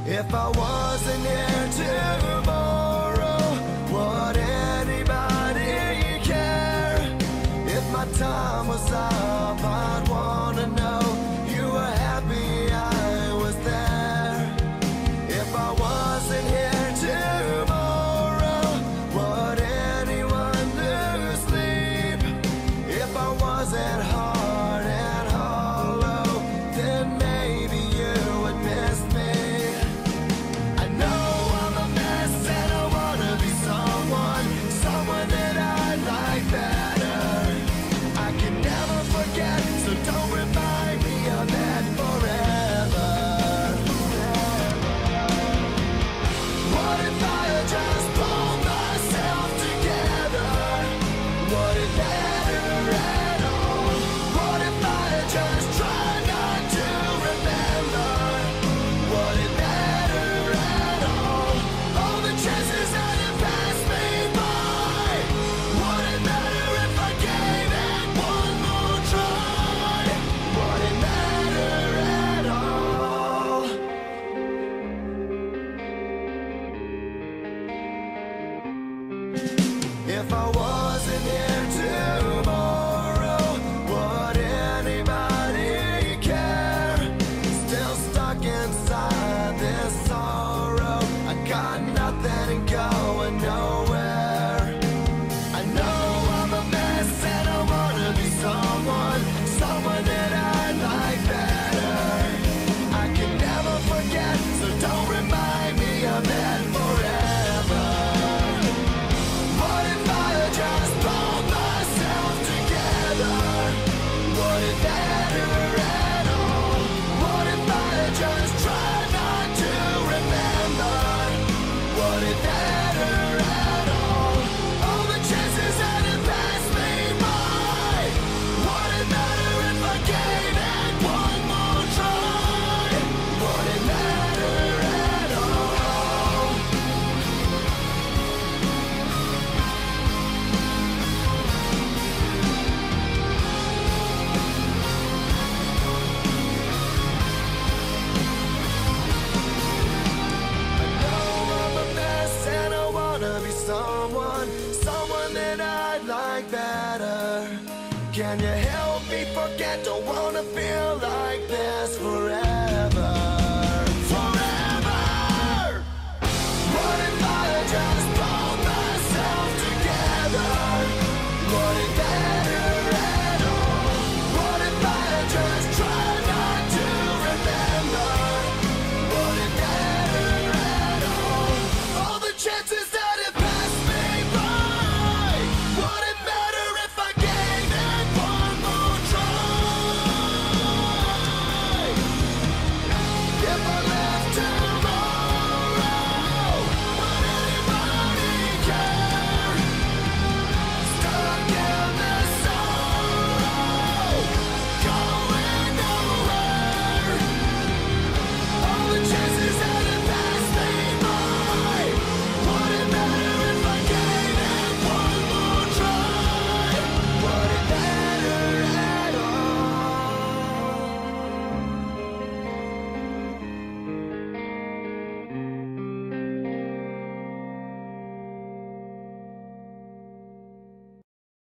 If I wasn't here tomorrow, would anybody care? If my time was up, I'd wanna know you were happy I was there. If I wasn't here tomorrow, would anyone lose sleep? If I wasn't hard and hollow, then maybe you would miss me. I know I'm a mess and I wanna be someone that I like better. I can never forget, so don't remind me of that forever. What if I had just pulled myself together? Would it matter at all? What if I had just tried not to remember? Would it matter at all? All the chances that have passed me by. Would it matter if I gave it one more try? Would it matter at all? If I wasn't here tomorrow, would anybody care? Still stuck inside this sorrow, I got nothing and going nowhere. I know I'm a mess and I wanna be someone that I like better. I can never forget, so don't remind me of that forever. What if I had just pulled myself together? Would it matter at all? What if I had just tried not to remember? Would it matter at all? All the chances that have passed me by. Would it matter if I gave it one more try? Would it matter at all? I know I'm a mess and I wanna be someone that I'd like better. Can you help me forget? Don't wanna feel like this forever. Forever! What if I had just pulled myself together? Would it matter at all? What if I had just tried not to remember? Would it matter at all? All the chances that have passed me by. Would it matter if I gave it one more try? If I let